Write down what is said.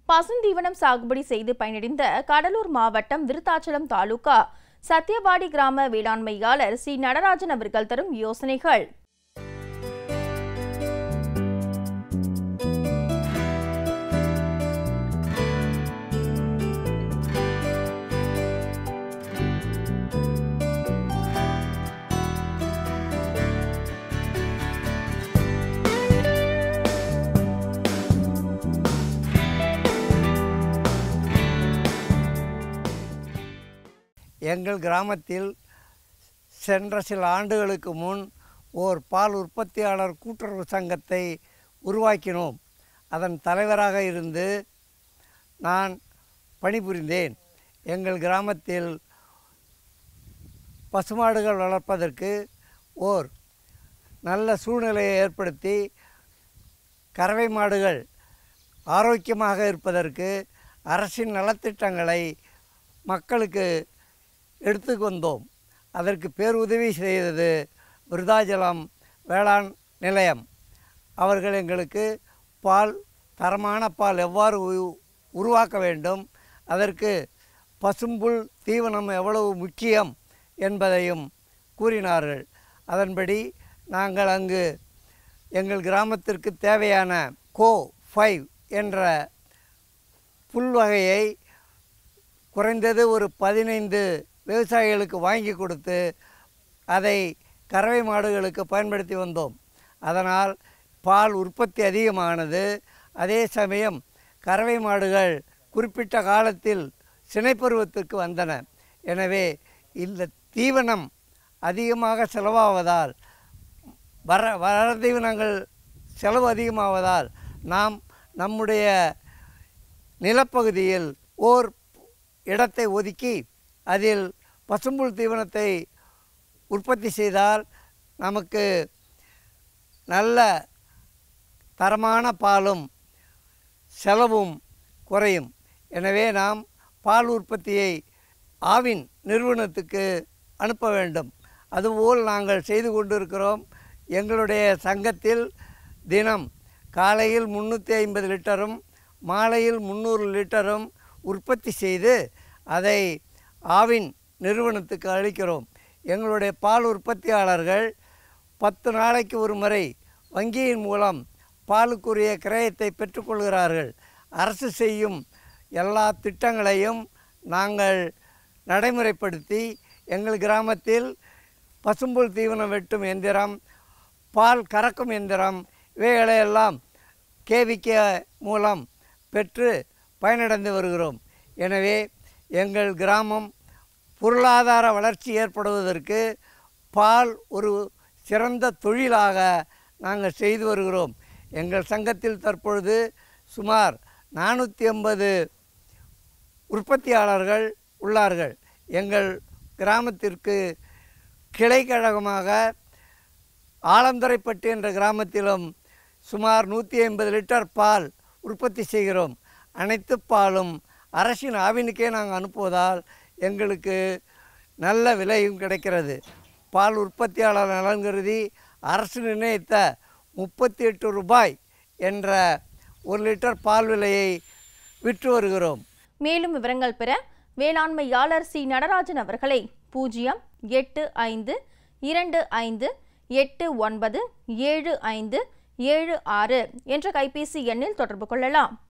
பசுந்தீவனம் சாகுபடி செய்து பயனடைந்த கடலூர் மாவட்டம் விருத்தாச்சலம் தாலுகா சத்தியவாடி கிராம வேளாண்மையாளர் சி நடராஜன் அவர்கள் தரும் யோசனைகள். எங்கள் கிராமத்தில் சென்ற சில ஆண்டுகளுக்கு முன் ஓர் பால் உற்பத்தியாளர் கூட்டுறவு சங்கத்தை உருவாக்கினோம். அதன் தலைவராக இருந்து நான் பணிபுரிந்தேன். எங்கள் கிராமத்தில் பசுமாடுகள் வளர்ப்பதற்கு ஓர் நல்ல சூழ்நிலையை ஏற்படுத்தி கறவை மாடுகள் ஆரோக்கியமாக இருப்பதற்கு அரசின் நலத்திட்டங்களை மக்களுக்கு எடுத்து வந்தோம். அதற்கு பேருதவி செய்தது விருத்தாச்சலம் வேளாண் நிலையம். அவர்கள் எங்களுக்கு தரமான பால் எவ்வாறு உருவாக்க வேண்டும், அதற்கு பசும்புல் தீவனம் எவ்வளவு முக்கியம் என்பதையும் கூறினார்கள். அதன்படி நாங்கள் அங்கு எங்கள் கிராமத்திற்கு தேவையான கோ5 என்ற புல் வகையை குறைந்தது ஒரு 15 விவசாயிகளுக்கு வாங்கி கொடுத்து அதை கறவை மாடுகளுக்கு பயன்படுத்தி வந்தோம். அதனால் பால் உற்பத்தி அதிகமானது. அதே சமயம் கறவை மாடுகள் குறிப்பிட்ட காலத்தில் சினைப்பருவத்திற்கு வந்தன. எனவே இந்த தீவனம் அதிகமாக செலவாவதால் வர தீவனங்கள் செலவு அதிகமாவதால் நாம் நம்முடைய நிலப்பகுதியில் ஓர் இடத்தை ஒதுக்கி அதில் பசும்புல் தீவனத்தை உற்பத்தி செய்தால் நமக்கு நல்ல தரமான பாலும் செலவும் குறையும். எனவே நாம் பால் உற்பத்தியை ஆவின் நிறுவனத்துக்கு அனுப்ப வேண்டும். அதுபோல் நாங்கள் செய்து கொண்டிருக்கிறோம். எங்களுடைய சங்கத்தில் தினம் காலையில் 350 லிட்டரும் மாலையில் 300 லிட்டரும் உற்பத்தி செய்து அதை ஆவின் நிறுவனத்துக்கு அளிக்கிறோம். எங்களுடைய பால் உற்பத்தியாளர்கள் 10 நாளைக்கு ஒரு முறை வங்கியின் மூலம் பாலுக்குரிய கிரயத்தை பெற்றுக்கொள்கிறார்கள். அரசு செய்யும் எல்லா திட்டங்களையும் நாங்கள் நடைமுறைப்படுத்தி எங்கள் கிராமத்தில் பசும்புல் தீவனம் வெட்டும் எந்திரம், பால் கறக்கும் எந்திரம் இவைகளையெல்லாம் கேவிகே மூலம் பெற்று பயனடைந்து வருகிறோம். எனவே எங்கள் கிராமம் பொருளாதார வளர்ச்சி ஏற்படுவதற்கு பால் ஒரு சிறந்த தொழிலாக நாங்கள் செய்து வருகிறோம். எங்கள் சங்கத்தில் தற்பொழுது சுமார் 450 உற்பத்தியாளர்கள் உள்ளார்கள். எங்கள் கிராமத்திற்கு கிளை கழகமாக ஆலந்துறைப்பட்டு என்ற கிராமத்திலும் சுமார் 150 லிட்டர் பால் உற்பத்தி செய்கிறோம். அனைத்து பாலும் அரசின் ஆவினுக்கே நாங்கள் அனுப்புவதால் எங்களுக்கு நல்ல விலையும் கிடைக்கிறது. பால் உற்பத்தியாளர் நலன் கருதி அரசு நிர்ணயித்த 38 ரூபாய் என்ற 1 லிட்டர் பால் விலையை விற்று வருகிறோம். மேலும் விவரங்கள் பெற வேளாண்மையாளர் சி நடராஜன் அவர்களை 08525897576 என்ற கைபேசி எண்ணில் தொடர்பு கொள்ளலாம்.